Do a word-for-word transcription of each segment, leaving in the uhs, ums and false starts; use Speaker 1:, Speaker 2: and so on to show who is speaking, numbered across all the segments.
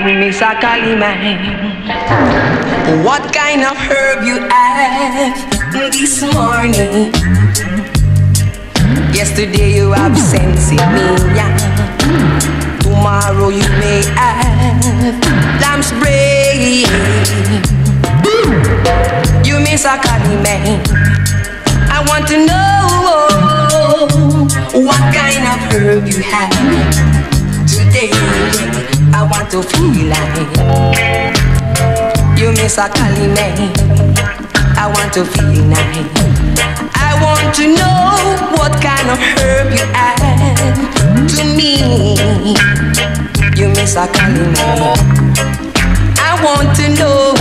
Speaker 1: Miss Akali man, what kind of herb you have this morning? Yesterday you have sensed me, yeah. Tomorrow you may have lamb's brain. You Miss Akali man, I want to know what kind of herb you have today. I want to feel like you Miss Akali man. I want to feel like I want to know what kind of herb you add to me. You Miss Akali man. I want to know,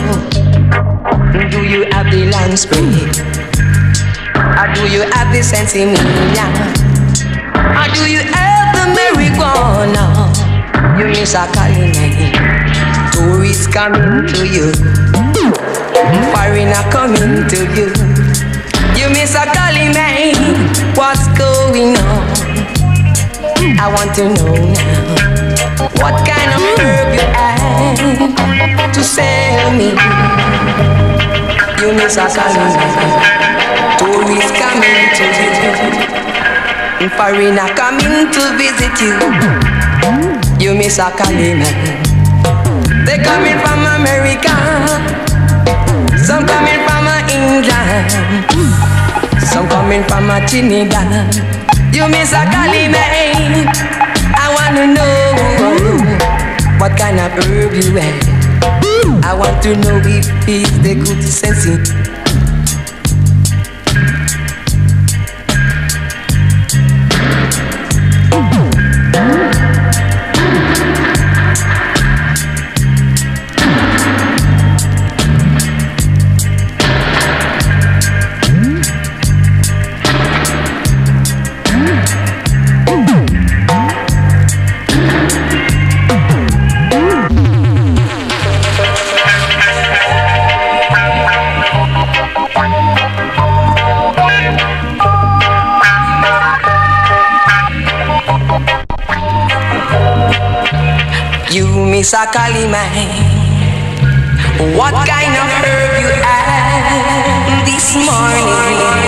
Speaker 1: do you have the land spray? Or do you have the sensimilla? Or do you have the marijuana? You Miss Akali man. Tourists coming to you, foreigner coming to you. You Miss Akali man, what's going on? I want to know now, what kind of herb you have to sell me? You Miss Akali man, tourists coming to you, foreigner coming to visit you. You Miss Akali man, they coming from America, some coming from England, some coming from Trinidad. You Miss Akali man, I wanna know what kind of herb you have. I want to know if it's the good sensing. You Miss Akali man, what kind of herb you have this morning?